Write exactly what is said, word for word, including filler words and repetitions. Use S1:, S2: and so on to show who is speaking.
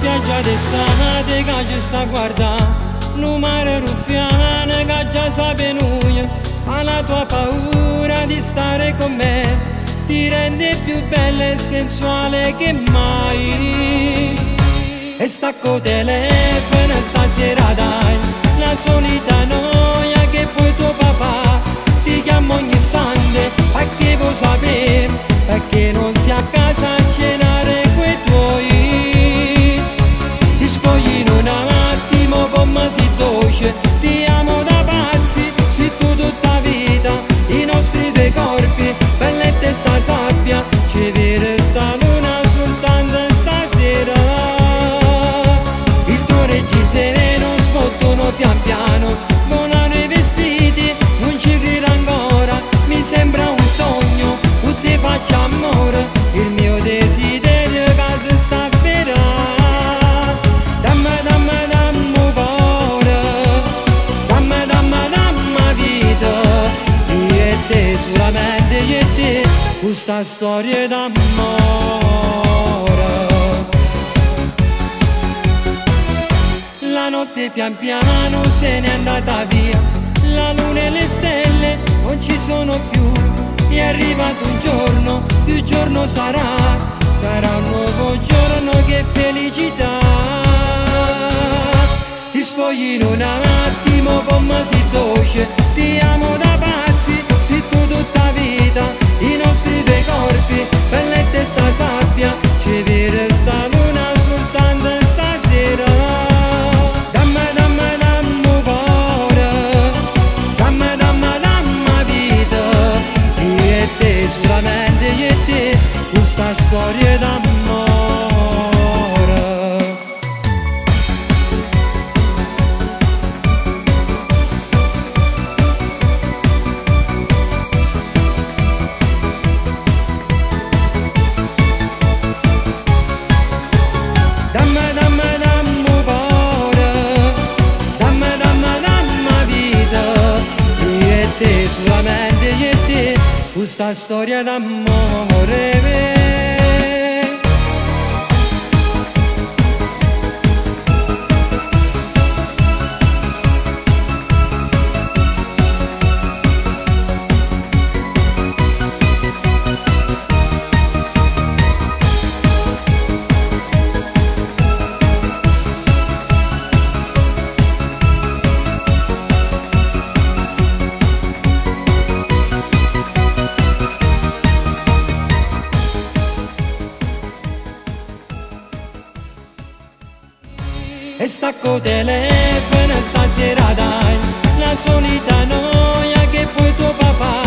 S1: spiaggia d'estate che ci sta guardando, un mare ruffiano che già sa penuia, ma la tua paura di stare con me ti rende più bella e sensuale che mai. E stacco telefono stasera dai, la solita noia che poi tuo papà ti chiama ogni istante, perché vuoi sapere, perché non sei a casa a cenare coi tuoi. Ti spogli in un attimo come si dolce, ti amo da pazzi, sei tu tutta vita, i nostri due corpi, bellette sta sabbia, ci vede sta luna soltanto stasera. Il tuo reggiseno sbottono pian piano, volano i vestiti, non ci credo ancora, mi sembra un sogno, tu ti faccio amore, il mio desiderio che si sta vera. Dammi, dammi, dammi cuore, dammi, dammi, dammi vita, io e te, solamente io e te, questa storia d'amore. La notte pian piano se n'è andata via, la luna e le stelle non ci sono più, è arrivato un giorno, più giorno sarà, sarà un nuovo giorno, che felicità. Ti spogli in un attimo come si dolce, ti amo da pazzi, sei tu tutta vita, i nostri due corpi, bellette sta sabbia, ci vede sta luna soltanto stasera. Dammi, dammi, dammi cuore, dammi, dammi, dammi vita, io e te, solamente io e te, questa storia d'amore. Dammi, dammi, dammi cuore, dammi, dammi, dammi vita, io e te, solamente io e te, questa storia d'amore. E stacco telefono stasera dai, la solita noia che poi tuo papà